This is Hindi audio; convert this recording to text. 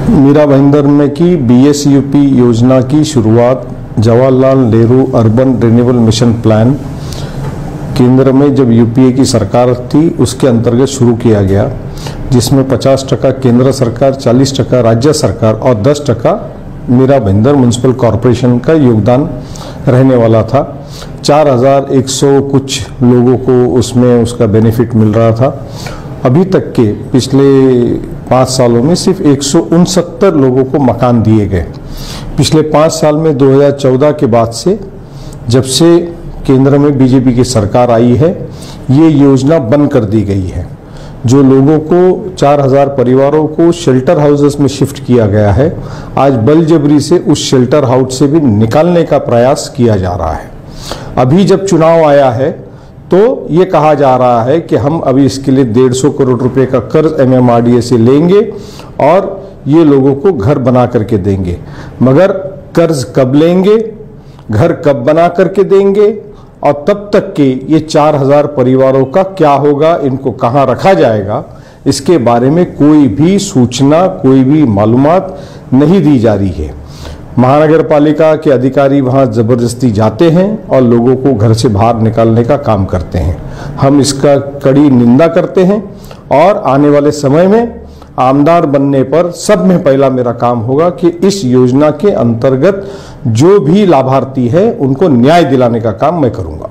मीरा भाईंदर में की बीएसयूपी योजना की शुरुआत Jawaharlal Nehru urban renewal mission plan केंद्र में जब यूपीए की सरकार थी उसके अंतर्गत शुरू किया गया, जिसमें 50% केंद्र सरकार, 40% राज्य सरकार और 10% मीरा भाईंदर म्युनिसिपल कॉरपोरेशन का योगदान रहने वाला था। 4100 कुछ लोगों को उसमें उसका बेनिफिट मिल रहा था। अभी तक के पिछले 5 सालों में सिर्फ 169 लोगों को मकान दिए गए। पिछले 5 साल में 2014 के बाद से, जब से केंद्र में बीजेपी की सरकार आई है, ये योजना बंद कर दी गई है। जो लोगों को 4000 परिवारों को शेल्टर हाउसेस में शिफ्ट किया गया है, आज बलजबरी से उस शेल्टर हाउस से भी निकालने का प्रयास किया जा रहा है। अभी जब चुनाव आया है तो ये कहा जा रहा है कि हम अभी इसके लिए 150 करोड़ रुपए का कर्ज MMRDA से लेंगे और ये लोगों को घर बना करके देंगे। मगर कर्ज कब लेंगे, घर कब बना करके देंगे और तब तक के ये 4000 परिवारों का क्या होगा, इनको कहाँ रखा जाएगा, इसके बारे में कोई भी सूचना, कोई भी मालूमात नहीं दी जा रही है। महानगर पालिका के अधिकारी वहां जबरदस्ती जाते हैं और लोगों को घर से बाहर निकालने का काम करते हैं। हम इसका कड़ी निंदा करते हैं और आने वाले समय में आमदार बनने पर सब में पहला मेरा काम होगा कि इस योजना के अंतर्गत जो भी लाभार्थी है उनको न्याय दिलाने का काम मैं करूंगा।